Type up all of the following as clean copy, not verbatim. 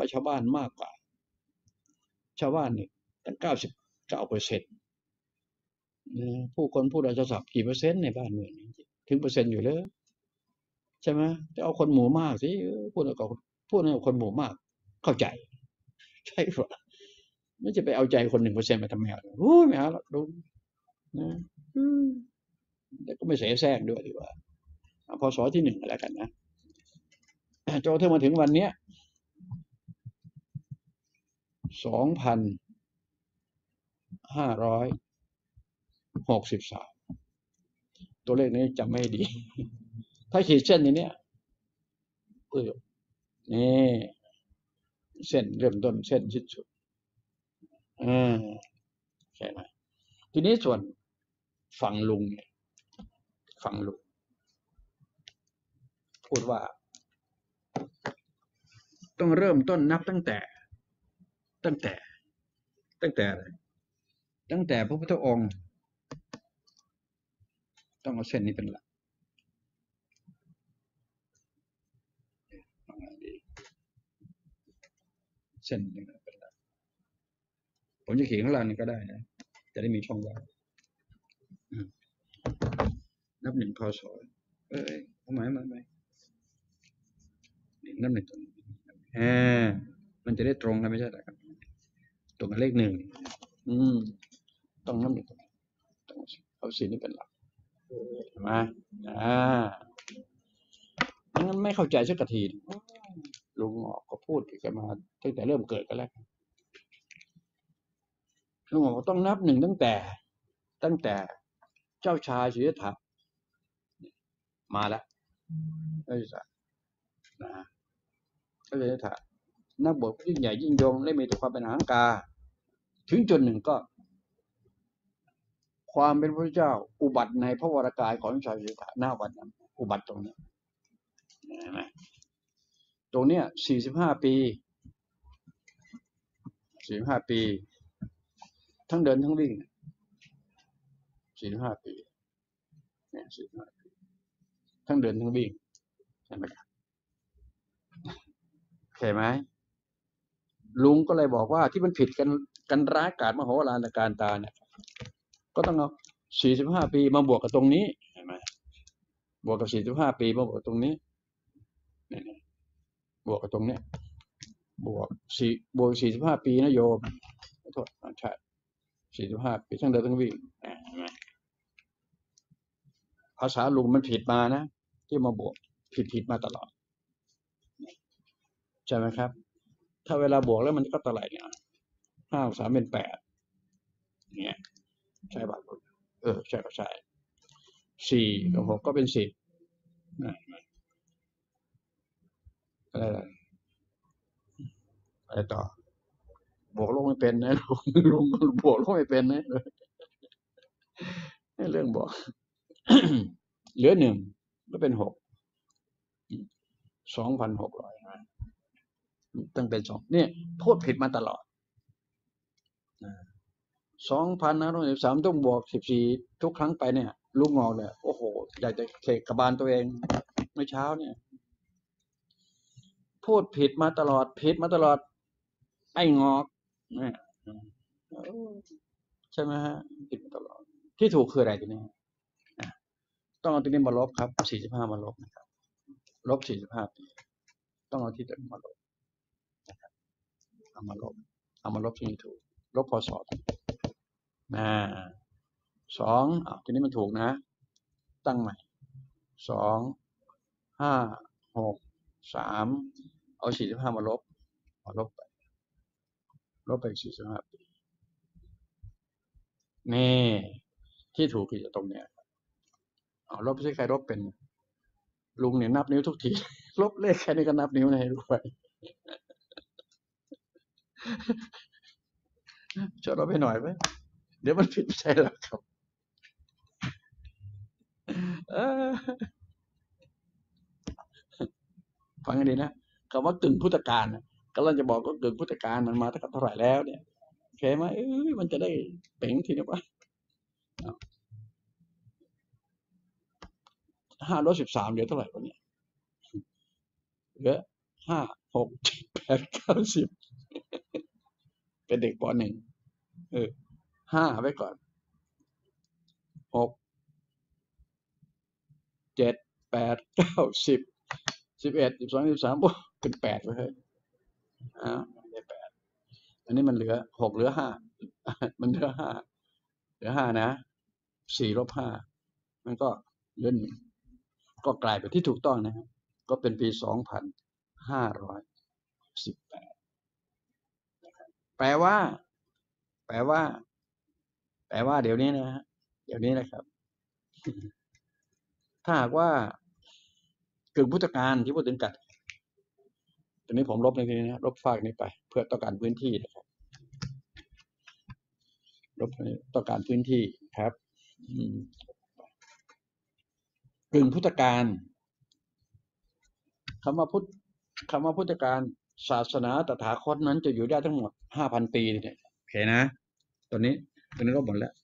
ว่าชาวบ้านมากกว่าชาวบ้านนี่ตั้ง99%ผู้คนพูดราชศัพท์กี่เปอร์เซ็นต์ในบ้านเมืองถึงเปอร์เซ็นต์อยู่เลยใช่ไหมจะเอาคนหมู่มากสิพูดกับพูดให้คนหมู่มากเข้าใจใช่ป่ะไม่จะไปเอาใจคน1%ไปทำไมโอ้ไม่เอาหรอกดูนะแต่ก็ไม่เสแสร้งด้วยดีกว่าพศที่1แล้วกันนะจนถึงมาถึงวันเนี้ย2563ตัวเลขนี้จำไม่ดีถ้าขีดเส้นอย่างเนี้ยนี่เส้นเริ่มต้นเส้นสิ้นสุดใช่ไหมทีนี้ส่วนฝั่งลุงเนี่ยฝั่งลุงพูดว่าต้องเริ่มต้นนับตั้งแต่อะไรตั้งแต่พระพุทธองค์ต้องเอาเส้นนี้เป็นหลักเส้นนี้เป็นหลักผมจะเขียนข้างล่างนี่ก็ได้นะจะได้มีช่องว่างนับ1 พ.ศ. ทำไมนับ1ตรงมันจะได้ตรงกันไม่ใช่หรอครับตรงกับเลข1ต้องนับ1ต้องเอาสิ่งนี้เป็นหลักใช่ไหมงั้นไม่เข้าใจสักทีลุงออกก็พูดกันมาตั้งแต่เริ่มเกิดกันแล้วลุงออกต้องนับ1ตั้งแต่เจ้าชายสิทธัตถะมาแล้วเจ้าชายนะเจ้าชายสิทธัตถะนักบวชยิ่งใหญ่ยิ่งยงและมีแต่ความเป็นอหังการถึงจุดหนึ่งก็ความเป็นพระเจ้าอุบัติในพระวรากายของชายสิทธัตถะหน้าวันนั้นอุบัติตรงนี้นะตรงเนี้ย45 ปีทั้งเดินทั้งวิ่ง45 ปีเนี่ย45 ปีทั้งเดินทั้งวิ่งใช่ไหมครับใช่ไหมลุงก็เลยบอกว่าที่มันผิดกันร้ายกาจมโหฬารในการตาเนี่ยก็ต้องเอา45 ปีมาบวกกับตรงนี้เห็นไหมบวกกับ45 ปีมาบวกตรงนี้บวกกับตรงนี้บวก45 ปีนะโยมขอโทษใช่45 ปีทั้งเดินทั้งวิ่งเห็นไหมภาษาลุงมันผิดมานะที่มาบวกผิดมาตลอดใช่ไหมครับถ้าเวลาบวกแล้วมันก็เท่าไหร่เนี่ย5 3 เป็น 8เนี่ยใช่ป่ะใช่ก็ใช่4 กับ 6ก็เป็น10อะไรต่อบวกลบไม่เป็นนะลุงบวกลบไม่เป็นนะเรื่องบอกเหลือ1ก็เป็น6 2,600ตั้งแต่2เนี่ยพูดผิดมาตลอด2513ต้องบวก14ทุกครั้งไปเนี่ยลูกงอกเลยโอ้โหอยากจะเคกระบาลตัวเองเมื่อเช้าเนี่ยพูดผิดมาตลอดไอ้งอกเนี่ยใช่ไหมฮะผิดมาตลอดที่ถูกคืออะไรทีนี้ต้องเอาตัวนี้มาลบครับ45มาลบนะครับลบ45 ปีต้องเอาที่ตัวนี้มาลบนะครับเอามาลบที่นี่ถูกลบพศ2ทีนี้มันถูกนะตั้งใหม่2 5 6 3เอา45มาลบไป45 ปีนี่ที่ถูกคือตรงเนี้ยลบใช้ใครลบเป็นลุงเนี่ยนับนิ้วทุกทีลบเลขแค่นี้ก็นับนิ้วให้ด้วยช่วยเราไปหน่อยไหมเดี๋ยวมันผิดไม่ใช่หรอกครับฟังให้ดีนะคำว่ากึ่งพุทธกาลกำลังจะบอกก็กึ่งพุทธกาลมันมาตั้งแต่เท่าไหร่แล้วเนี่ยโอเคไหมมันจะได้เป่งทีนี้ว่า513เหลือเท่าไหร่วะเนี่ยเหลือ 6 7 8 9 10เป็นเด็กป .1 5ไว้ก่อน6 7 8 9 10 11 12 13โอ้เป็น8ไปเลยได้8อันนี้มันเหลือ6เหลือ5มันเหลือ5นะ4 ลบ 5มันก็เหลือ1ก็กลายเป็นที่ถูกต้องนะครับก็เป็นปี2518แปลว่าแปลว่าเดี๋ยวนี้นะฮะเดี๋ยวนี้นะครับ ถ้าหากว่ากึ่งพุทธกาลที่พูดถึงกันตอนนี้ผมลบในที่นี้นะลบฝากนี้ไปเพื่อต้องการพื้นที่นะครับลบต้องการพื้นที่ครับกึ่งพุทธกาลคำว่าพุทธกาลศาสนาตถาคตนั้นจะอยู่ได้ทั้งหมด 5,000 ปีเนี่ยโอเคนะตัวนี้ลบหมดแล้ว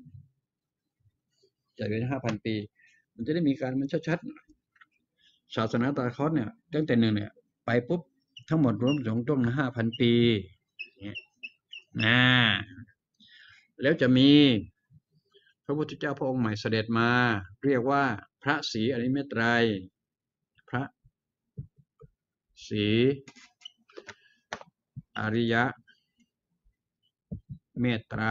จะอยู่ได้ 5,000 ปีมันจะได้มีการมันชัดๆศาสนาตถาคตเนี่ยตั้งแต่1เนี่ยไปปุ๊บทั้งหมดรวมถึงต้อง 5,000 ปีเนี่ยนะแล้วจะมีพระพุทธเจ้าพระองค์ใหม่เสด็จมาเรียกว่าพระศรีอริยเมตไตรพระศรีอริยเมตไตร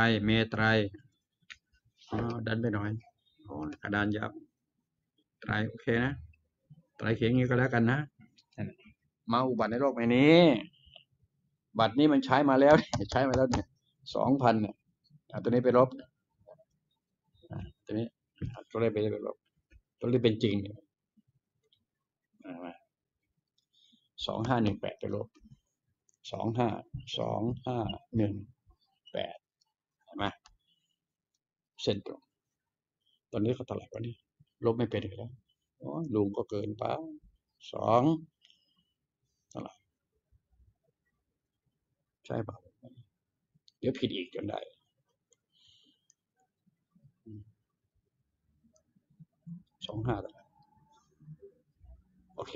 ดันไปหน่อยกระดานยับไตรโอเคนะไตรเขียนงี้ก็แล้วกันนะมาอุบัติในโลกใบนี้บัตรนี้มันใช้มาแล้วเนี่ย2,000เนี่ยตัวนี้ไปลบตัวนี้ตัวเลขไปลบตัวเลขเป็นจริง2518ไปลบ2518เห็นไหมเส้นตรงตอนนี้เขาเท่าไหร่วะนี่ลบไม่เป็นอีกแล้วลุงก็เกินไป2เท่าไหร่ใช่ป่ะเดี๋ยวผิดอีกจนได้25เท่าไหร่โอเค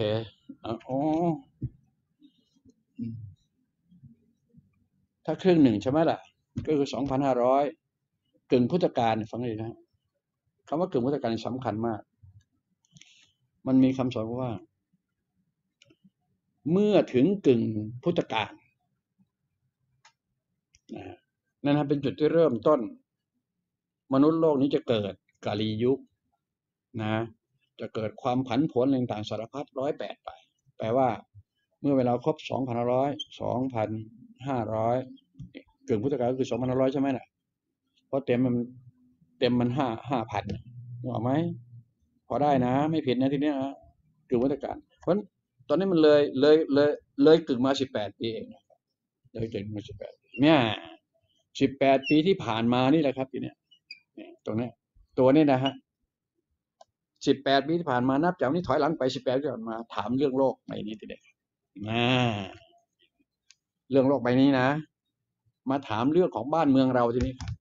ถ้าครึ่งหนึ่งใช่ไหมล่ะก็คือ 2,500 กึ่งพุทธกาลฟังดีนะคำว่ากึ่งพุทธกาลสำคัญมากมันมีคำสอนว่าเมื่อถึงกึ่งพุทธกาลนั่นเป็นจุดที่เริ่มต้นมนุษย์โลกนี้จะเกิดกาลียุคนะจะเกิดความผันผวนต่างๆสารพัด108ไปแปลว่าเมื่อเวลาครบ 2,500 กึ่งพุทธกาลก็คือ 2,500 ใช่ไหมน่ะเพราะเต็มมัน5,000นึกออกไหมพอได้นะไม่ผิดนะทีนี้นะกึ่งพุทธกาลเพราะตอนนี้มันเลยกึ่งมา18 ปีเองเลยกึ่งมา18 ปีเนี่ย18 ปีที่ผ่านมานี่แหละครับทีเนี้ยตรงนี้ตัวนี้นะฮะ18 ปีที่ผ่านมานับจากนี้ถอยหลังไป18 ปีที่ผ่านมาถามเรื่องโลกใบนี้ทีเดียวเรื่องโลกใบนี้นะมาถามเรื่องของบ้านเมืองเราทีนี้ครับ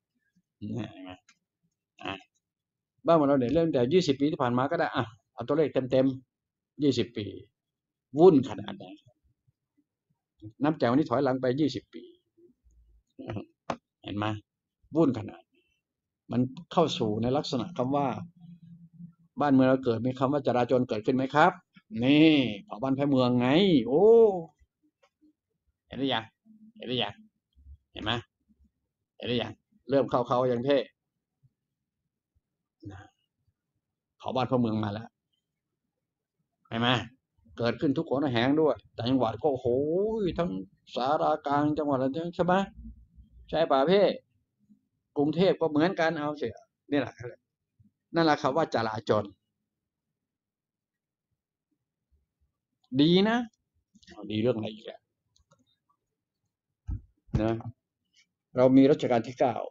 บ้านเมืองเราเนี่ยเริ่มแต่20 ปีที่ผ่านมาก็ได้เอาตัวเลขเต็ม20 ปีวุ่นขนาดไหนนับจากวันนี้ถอยหลังไป20 ปีเห็นไหมวุ่นขนาดมันเข้าสู่ในลักษณะคำว่าบ้านเมืองเราเกิดมีคำว่าจราจรเกิดขึ้นไหมครับนี่เผ่าบ้านแพ้เมืองไงโอ้เห็นหรือยังเห็นไหมเห็นหรือยังเริ่มเข้าอย่างเท่เผ่าบ้านแพ้เมืองมาแล้วเห็นไหมเกิดขึ้นทุกคนแห่งด้วยแต่จังหวัดก็โหทั้งสารากลางจังหวัดอะไรใช่ไหมใช่ป่ะพี่กรุงเทพก็เหมือนกันเอาเสียนี่แหละนั่นแหละคำว่าจราจรดีนะดีเรื่องอะไรอีกแล้วนะเรามีรัชกาลที่9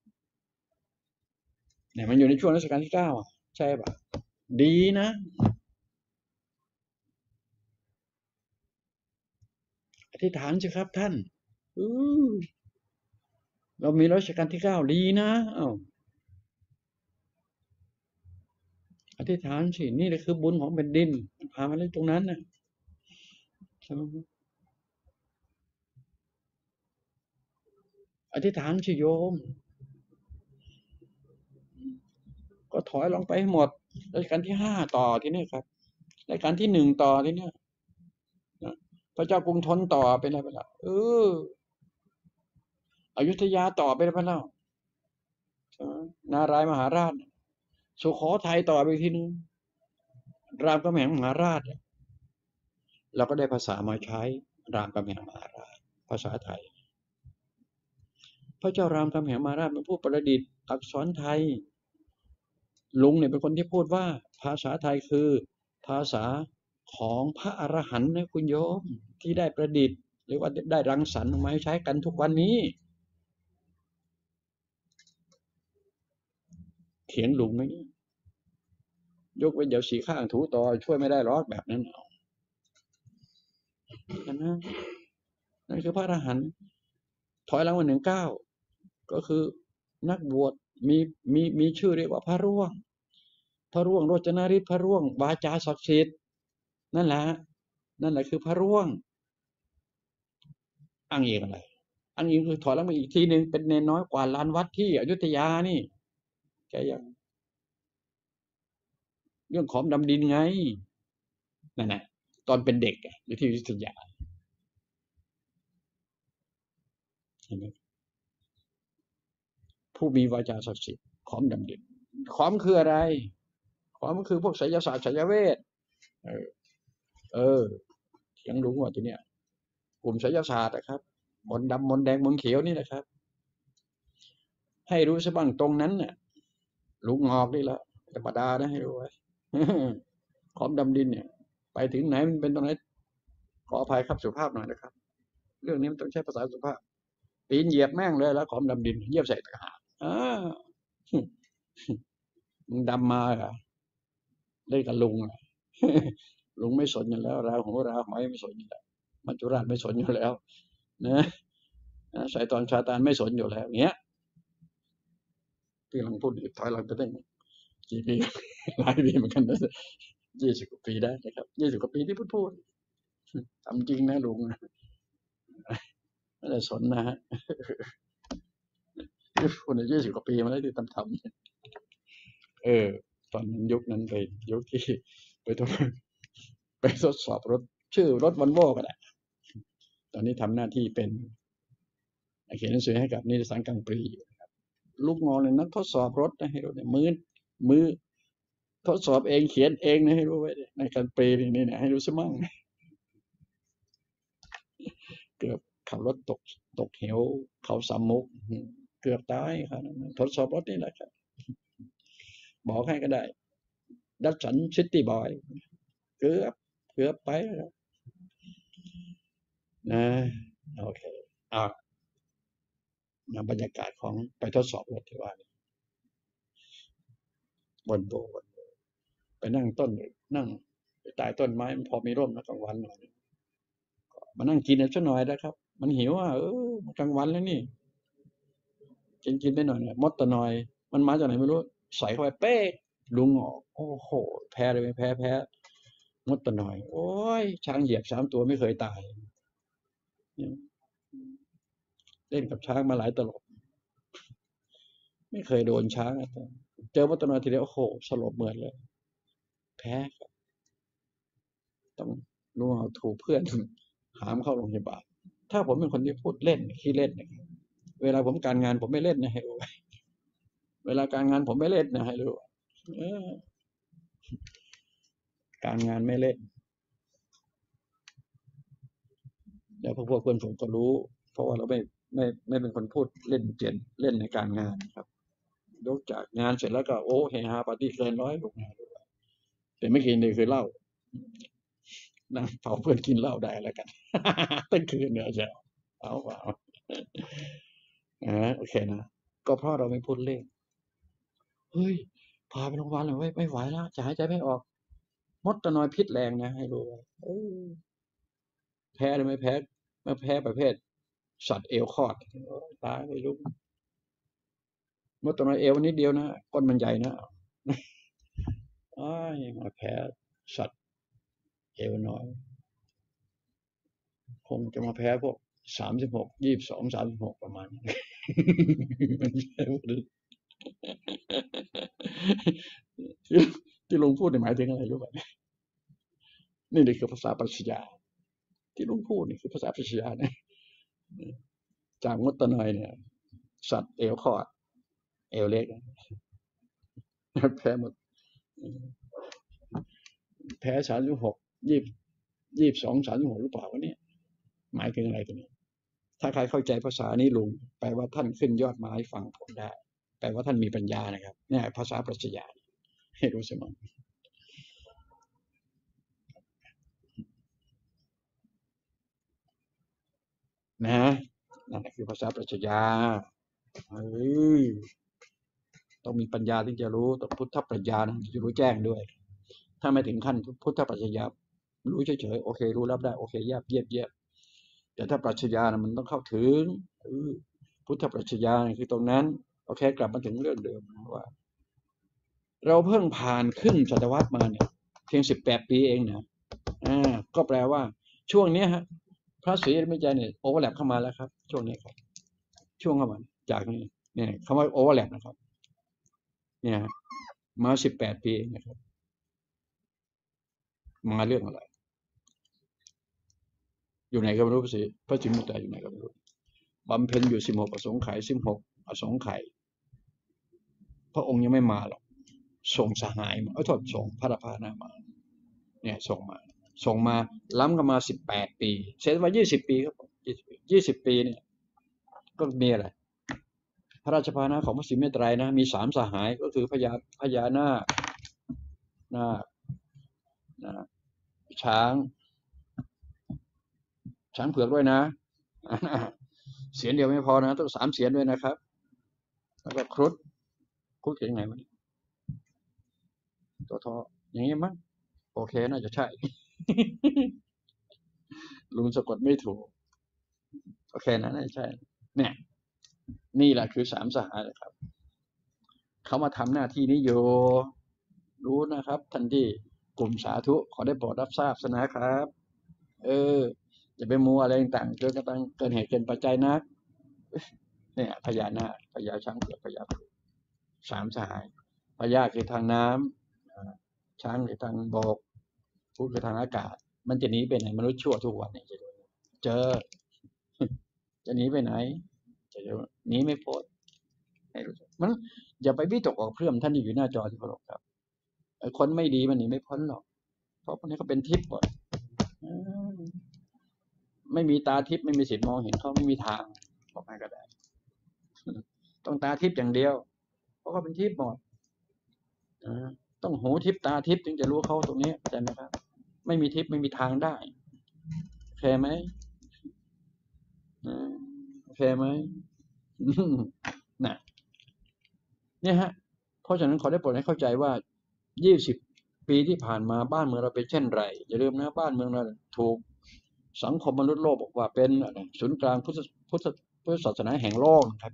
เนี่ยมันอยู่ในช่วงรัชกาลที่9ใช่ป่ะดีนะอธิษฐานสิครับท่านเรามีรัชกาลที่9ดีนะอธิษฐานสินี่แหละคือบุญของแผ่นดินพามาเล่นตรงนั้นนะใช่ไหมอธิษฐานสิโยมก็ถอยลงไปให้หมดรัชกาลที่ห้าต่อที่นี่ครับรัชกาลที่หนึ่งต่อที่นี่นะพระเจ้ากรุงธนต่อเป็นอะไรไปแล้วอยุธยาต่อไปแล้วนารายมหาราชสุโขทัยต่อไปทีนึงรามคำแหงมหาราชเราก็ได้ภาษามาใช้รามคำแหงมหาราชภาษาไทยพระเจ้ารามคำแหงมหาราชเป็นผู้ประดิษฐ์อักษรไทยลุงเนี่ยเป็นคนที่พูดว่าภาษาไทยคือภาษาของพระอรหันต์นะคุณโยมที่ได้ประดิษฐ์หรือว่าได้รังสรรค์ออกมาใช้กันทุกวันนี้เถียงลุงไหมยกเว้นเดี๋ยวสีข้างถูต่อช่วยไม่ได้หรอกแบบนั้นนะนั่นคือพระอรหันต์ถอยหลังมา19ก็คือนักบวชมีชื่อเรียกว่าพระร่วงพระร่วงโรจนฤทธิ์พระร่วงวาจาศักดิ์สิทธิ์นั่นแหละคือพระร่วงอ้างอิงอะไรอ้างอิงคือถอยหลังมาอีกทีหนึ่งเป็นเนนน้อยกว่าลานวัดที่อยุธยานี่แกยังเรื่องของดำดินไงนั่นแหละตอนเป็นเด็กอยู่ที่อยุธยาเห็นไหมผู้มีวาจาศักดิ์สิทธิ์ขอมดำดินขอมคืออะไรขอมคือพวกไสยศาสตร์ไสยเวทเออเออเถียงลุงว่าทีเนี้ยกลุ่มไสยศาสตร์นะครับมนต์ดำมนต์แดงมนต์เขียวนี่แหละครับให้รู้ซะบ้างตรงนั้นน่ะลุงงอกนี่แหละธรรมดานะให้รู้ไว้ขอมดำดินเนี่ยไปถึงไหนมันเป็นตรงไหนขออภัยครับสุภาพหน่อยนะครับเรื่องนี้มันต้องใช้ภาษาสุภาพปีนเหยียบแม่งเลยแล้วขอมดำดินเหยียบใส่ตะหากมึงดำมาเหรอเล่นกับลุงอ่ะลุงไม่สนอยู่แล้วราหูราหอยไม่สนอยู่แล้วมัจจุราชไม่สนอยู่แล้วนะสายตอนชาตานไม่สนอยู่แล้วเงี้ยที่หลังพูดถอยหลังไปตั้งกี่ปีหลายปีเหมือนกันนะ20 กว่าปีได้นะครับ20 กว่าปีที่พูดทำจริงนะลุงไม่ได้สนนะฮะคนใน20 กว่าปีมาแล้วที่ทำตอนนั้นยุคนั้นไปยุคที่ไปทดไปทดสอบรถชื่อรถวันโว่ก็ได้ตอนนี้ทำหน้าที่เป็นเขียนหนังสือให้กับนิตยสารกลางปรีอยู่ลูกงอเลยนักทดสอบรถนะให้รู้เนี่ยมือทดสอบเองเขียนเองนะให้รู้ไว้ในการปรีนี่เนี่ยให้รู้ซะมั่งเกือบขับรถตกเหวเขาสามมุกเกือบตายครับทดสอบรถนี่แหละครับบอกให้ก็ได้ดัชสันซิตี้บอยเกือบไปแล้วนะโอเคอ่ะบรรยากาศของไปทดสอบรถที่ว่าบนโบไปนั่งนั่งใต้ต้นไม้พอมีร่มนะกลางวันหน่อยมานั่งกินสักหน่อยนะครับมันหิวกลางวันแล้วนี่กินไปหน่อยมดตัวหน่อยมันมาจากไหนไม่รู้ใส่เข้าไปเป๊ะลุงออกโอ้โหแพ้เลยแพ้มดตัวหน่อยโอ้ยช้างเหยียบ3 ตัวไม่เคยตายเล่นกับช้างมาหลายตลบไม่เคยโดนช้างเจอมดตัวหน่อยทีเดียวโอ้โหสลบเหมือนเลยแพ้ต้องลุงเอาถูกเพื่อนหามเข้าโรงพยาบาลถ้าผมเป็นคนที่พูดเล่นขี้เล่นนะครับเวลาผมการงานผมไม่เล่นนะให้รู้เวลาการงานผมไม่เล่นนะให้รู้การงานไม่เล่นเดี๋ยวพวกเพื่อนผมก็รู้เพราะว่าเราไม่เป็นคนพูดเล่นเล่นในการงานครับยกจากงานเสร็จแล้วก็โอ้เฮฮาปาร์ตี้เกินร้อยลูกงานแต่ไม่กินเลยคือเหล้านั่งเผาเพื่อนกินเหล้าได้แล้วกันตั้งคืนเนี่ยจะเอาเปล่าโอเคนะก็เพราะเราไม่พูดเล่นเฮ้ยพาไปโรงพยาบาลเลยไม่ไหวแล้วจะหายใจไม่ออกมดตะนอยพิษแรงนะให้รู้แพ้หรือไม่แพ้ไม่แพ้ประเภทสัตว์เอวคอดตายไม่รู้มดตะนอยเอวนิดเดียวนะก้นมันใหญ่นะอ้ายมาแพ้สัตว์เอวน้อยคงจะมาแพ้พวก 36 22 36ประมาณนี้ ที่ลุงพูดหมายถึงอะไรรู้ไหมนี่คือภาษาปรัชญาที่ลุงพูดนี่คือภาษาปรัชญานะจากมดตะนอยเนี่ยสัตว์เอวคอดเอวเล็กแพ้หมดแพ้36 22 36หรือเปล่าวะเนี่ยหมายถึงอะไรกันเนี่ยถ้าใครเข้าใจภาษานี้ลุงแปลว่าท่านขึ้นยอดไม้ฟังผมได้แปลว่าท่านมีปัญญานะครับเนี่ยภาษาปรัชญาให้รู้เสมอนะนั่นคือภาษาปรัชญาเฮ้ยต้องมีปัญญาถึงจะรู้ต้องพุทธปรัชญาถึงจะรู้แจ้งด้วยถ้าไม่ถึงขั้นพุทธปรัชญารู้เฉยๆโอเครู้รับได้โอเคเยียบแต่ถ้าปรัชญานะมันต้องเข้าถึงพุทธปรัชญาคือตรงนั้นโอเคกลับมาถึงเรื่องเดิมว่าเราเพิ่งผ่านครึ่งศตวรรษมาเนี่ยเพียง18 ปีเองนะก็แปลว่าช่วงนี้ฮะพระศรีอริยเมตไตรเนี่ยโอเวอร์แลปเข้ามาแล้วครับช่วงนี้ครับช่วงเข้ามาจากนี้เนี่ยคำว่าโอเวอร์แลปนะครับเนี่ยมา18 ปีเองนะครับมาเรื่องอะไรอยู่ไหนก็ไม่รู้พระศรีอริยเมตไตรอยู่ไหนก็ไม่รู้บำเพ็ญอยู่16อสงไขย16อสงไขยพระองค์ยังไม่มาหรอกส่งสหายมาโทษส่งพระราพานามาเนี่ยส่งมาล้ำกันมา18 ปีเสร็จมา20 ปีครับ20 ปีเนี่ยก็มีอะไรพระราชภานะของพระศรีอริยเมตไตรนะมี3สหายก็คือพญานาคช้างเผือกด้วยนะเสียนเดียวไม่พอนะต้อง3 เสียนด้วยนะครับแล้วก็ครุฑเขียนยังไงมันตัวทออย่างนี้มั้งโอเคน่าจะใช่ลุงสะกดไม่ถูกโอเคนะน่าจะใช่เนี่ยนี่แหละคือ3สหายครับเขามาทำหน้าที่นี้อยู่รู้นะครับท่านที่กลุ่มสาธุขอได้โปรดรับทราบนะครับอย่าไปมัวอะไรต่างๆเกินเหตุเกินปัจจัยนักเนี่ยพญานาคพญาช้างเผือกพญา3 สหายพญาคือทางน้ำช้างคือทางบกพุทธคือทางอากาศมันจะหนีไปไหนมนุษย์ชั่วทุกวันเนี่ยเจอจะหนีไปไหนจะหนีไม่พ้นให้รู้มันอย่าไปวิตกออกเพื่อมท่านที่อยู่หน้าจอที่เคารพครับคนไม่ดีมันหนีไม่พ้นหรอกเพราะพวกนี้เขาเป็นทิพย์หมดไม่มีตาทิพย์ไม่มีสิทธิ์มองเห็นเขาไม่มีทางบอกให้ก็ได้ต้องตาทิพย์อย่างเดียวเพราะเขาเป็นทิพย์หมดต้องหูทิพย์ตาทิพย์ถึงจะรู้เขาตรงนี้เข้าใจไหมครับไม่มีทิพย์ไม่มีทางได้โอเคไหมโอเคไหมน่ะเนี่ยฮะเพราะฉะนั้นขอได้โปรดให้เข้าใจว่า20 ปีที่ผ่านมาบ้านเมืองเราเป็นเช่นไรอย่าลืมนะบ้านเมืองเราถูกสังคมมนุษย์โลกบอกว่าเป็นศูนย์กลางพุทธศาสนาแห่งโลกครับ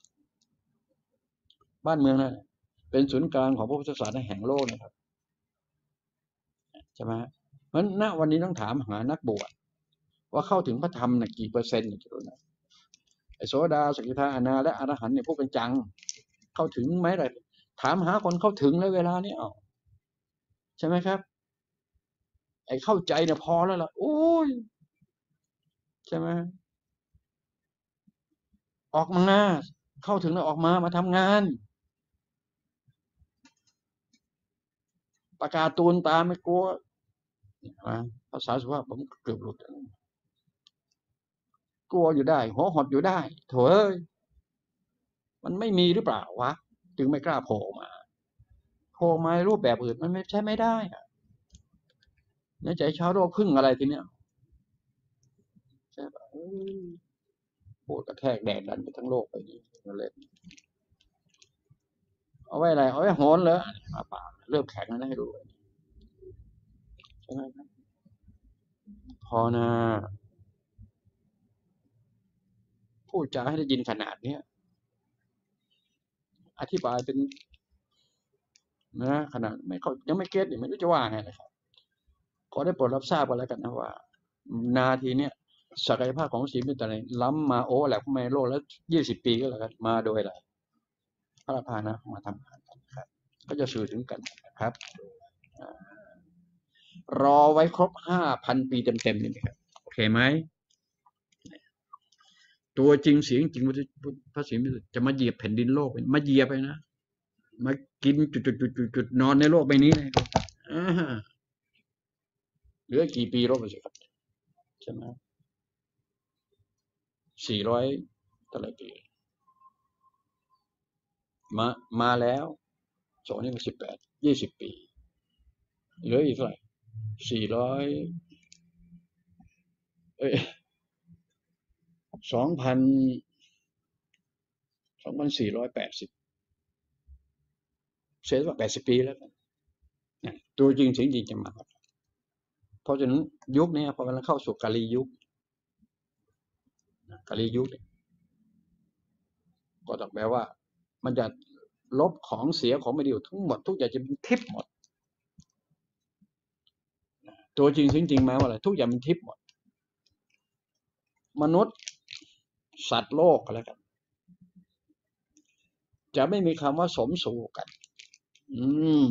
บ้านเมืองนั้นเป็นศูนย์กลางของพระพุทธศาสนาแห่งโลกนะครับใช่ไหมเพราะณวันนี้ต้องถามหานักบวชว่าเข้าถึงพระธรรมกี่เปอร์เซ็นต์จะรู้นะไอ้โสดาสกิทาอนาและอรหันต์เนี่ยพวกเป็นจังเข้าถึงไหมอะไรถามหาคนเข้าถึงแล้วเวลานี้ใช่ไหมครับไอ้เข้าใจเนี่ยพอแล้วล่ะโอ้ยใช่ไหมออกมาเข้าถึงแล้วออกมาทำงานประกาศตูนตามไม่กลัวภาษาสุภาพผมเกือบหลุดกลัวอยู่ได้หัวหดอยู่ได้โถเอ้ยมันไม่มีหรือเปล่าวะจึงไม่กล้าโผล่มารูปแบบอื่นมันไม่ใช่ไม่ได้ในใจชาวโลกพึ่งอะไรทีเนี้ยใช่ปะพูดกระแทกแดดดันไปทั้งโลกไปนี่เลยเอาไว้อะไรเอาไว้โหนเลยมาป่าเริ่มแข็งแล้วให้ดูใช่ไหมครับพอนะพูดจาให้ได้ยินขนาดเนี้ยอธิบายเป็นนะขนาดไม่เขายังไม่เก็ตไม่รู้จะว่าไงนะครับขอได้โปรดรับทราบกันแล้วกันนะว่านาทีเนี้ยศักยภาพของศรีมิตรล้ำมาโอ้แหละพมาโลกแล้ว20 ปีก็แล้วกันมาโดยอะไรพระราพานะมาทำงานกันครับก็จะสื่อถึงกันนะครับรอไว้ครบ5,000 ปีเต็มๆนี่ครับโอเคไหมตัวจริงเสียงจริงพระศรีมิตรจะมาเหยียบแผ่นดินโลกมาเหยียบไปนะมากินจุดนอนในโลกใบนี้เลยเหลือกี่ปีโลกสิครับใช่ไหม400เท่าไหร่ปีมาแล้ว2 นี่ก็18 20 ปีเหลืออีกเท่าไหร่400เอ้ย2,480เสียว่า80 ปีแล้วกันตัวจริงเสียงจริงจะมาเพราะฉะนั้นยุคนี้พอกำลังเข้าสู่กาลียุคก็ต้องแปลว่ามันจะลบของเสียของไม่ดีทั้งหมดทุกอย่างจะเป็นทิพย์หมดตัวจริงเสียงจริงมาว่าอะไรทุกอย่างเป็นทิพย์หมดมนุษย์สัตว์โลกก็แล้วกันจะไม่มีคำว่าสมสู่กันอืม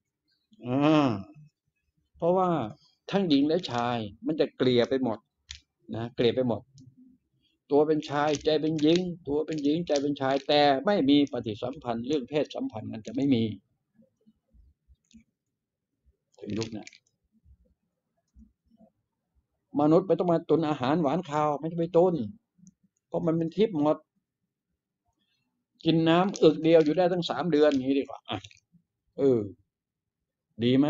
เพราะว่าทั้งหญิงและชายมันจะเกลี่ยไปหมดนะเกลี่ยไปหมดตัวเป็นชายใจเป็นหญิงตัวเป็นหญิงใจเป็นชายแต่ไม่มีปฏิสัมพันธ์เรื่องเพศสัมพันธ์มันจะไม่มีถึงยุคนั้นมนุษย์ไม่ต้องมาตุนอาหารหวานข้าวไม่ต้องไปตุนเพราะมันเป็นทิพย์หมดกินน้ำอึกเดียวอยู่ได้ตั้ง3 เดือนนี้ดีกว่าดีไหม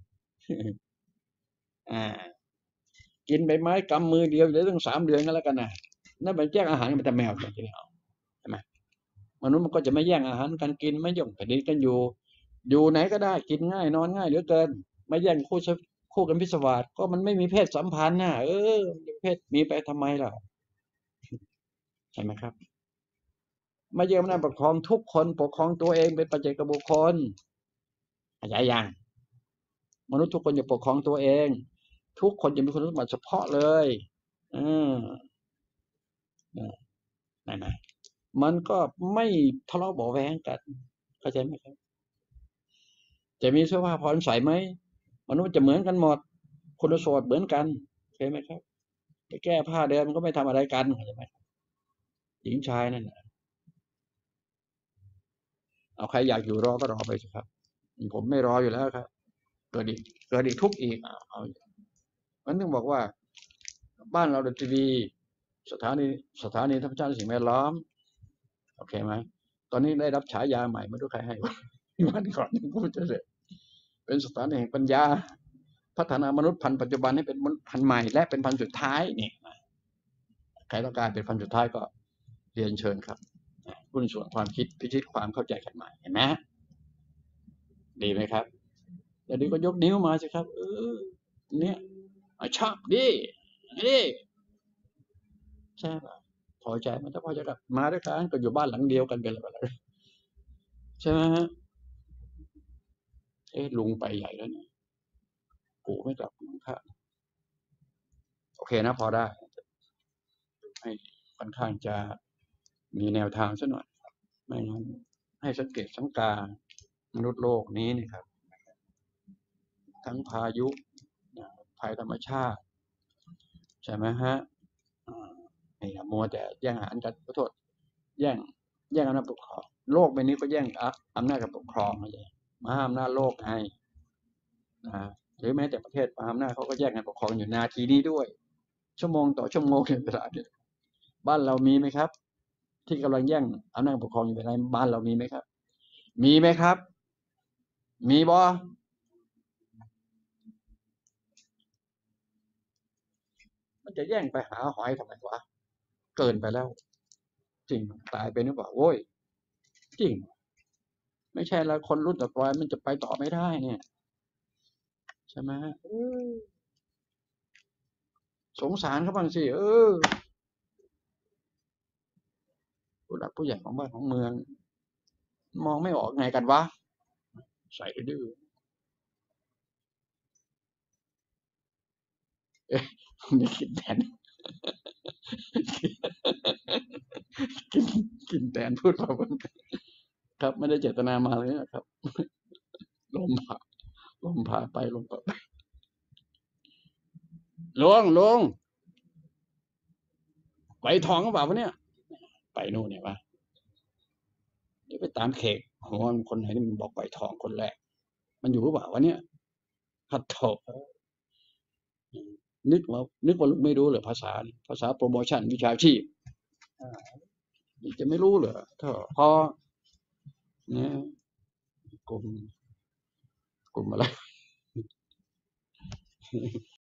กินใบไม้กำมือเดียวอยู่ได้ตั้ง3 เดือนก็แล้วกันนะนั่นเป็นแย่งอาหารกันแต่แมวจริงๆเอาใช่ไหมมนุษย์มันก็จะไม่แย่งอาหารกันกินไม่ย่งแผ่นดินกันอยู่ไหนก็ได้กินง่ายนอนง่ายเหลือเกินไม่แย่งคู่กันพิศวาสก็มันไม่มีเพศสัมพันธ์น่ะเพศมีไปทำไมล่ะใช่ไหมครับไม่เยี่ยมอำนาจปกครองทุกคนปกครองตัวเองเป็นปัจเจกบุคคลอะไรอย่างมนุษย์ทุกคนจะปกครองตัวเองทุกคนจะมีคุณสมบัติเฉพาะเลยนั่นนะมันก็ไม่ทะเลาะเบาะแว้งกันเข้าใจไหมครับจะมีเสื้อผ้าผ่อนใส่ไหมมนุษย์จะเหมือนกันหมดคนโสดเหมือนกันใช่ไหมครับไปแก้ผ้าเดิมมันก็ไม่ทำอะไรกันเข้าใจไหมหญิงชายนั่นเอาใครอยากอยู่รอก็รอไปสิครับผมไม่รออยู่แล้วครับเกิดอีกทุกอีกเอามันต้องบอกว่าบ้านเราดนตรีสถานีธรรมชาติสิ่งแวดล้อมโอเคไหมตอนนี้ได้รับฉายาใหม่ไม่รู้ใครให้วันก่อนพูดเฉยเป็นสถานีแห่งปัญญาพัฒนามนุษย์พันธุ์ปัจจุบันให้เป็นพันธุ์ใหม่และเป็นพันธุ์สุดท้ายนี่ใครต้องการเป็นพันธุ์สุดท้ายก็เรียนเชิญครับหุ้นส่วนความคิดพิชิตความเข้าใจกันใหม่เห็นไหมดีไหมครับแล้วดีก็ยกนิ้วมาสิครับเนี่ยชอบดีใช่ป่ะพอใจมันถ้าพอใจกับมาด้วยกันก็อยู่บ้านหลังเดียวกันไปเลยใช่ไหมฮะลุงไปใหญ่แล้วเนี่ยกูไม่กลับข้างโอเคนะพอได้ให้ค่อนข้างจะมีแนวทางซะหน่อยไม่งั้นให้สังเกตสังกามนุษย์โลกนี้นี่ครับทั้งพายุภัยธรรมชาติใช่ไหมฮะนี่มัวแต่แย่งอาหารกันขอโทษแย่งอำนาจปกครองโลกใบนี้ก็แย่งอำนาจการปกครองอะไรมหาอำนาจโลกไงหรือแม้แต่ประเทศมหาอำนาจเขาก็แย่งกันปกครองอยู่นาทีนี้ด้วยชั่วโมงต่อชั่วโมงในเวลาเนี่ยบ้านเรามีไหมครับที่กำลังแย่งอำนาจปกครองอยู่ในบ้านเรามีไหมครับมีไหมครับมีบ่มันจะแย่งไปหาหอยทำไมวะเกินไปแล้วจริงตายไปนึกว่าโอ้ยจริงไม่ใช่แล้วคนรุ่นต่อไปมันจะไปต่อไม่ได้เนี่ยใช่ไหมสงสารเขาบ้างสิผู้หลักผู้ใหญ่ของบ้านของเมืองมองไม่ออกไงกันวะใส่ดื้อไม่คิดแทนกินกินแตนพูดมาครับไม่ได้เจตนามาเลยนะครับลมผ่าลมพาไปลมพาไปลุงไปทองหรือเปล่าวะเนี่ยไปนู่นเนี่ยวะเดี๋ยวไปตามเขกโหคนไหนนี่มันบอกไปทองคนแรกมันอยู่หรือเปล่าวะเนี่ยฮัตโถนึกว่าลุงไม่รู้เหรอภาษาโปรโมชั่นวิชาชีพจะไม่รู้เหรอถ้าพอเนี่ยกลุ่มอะไร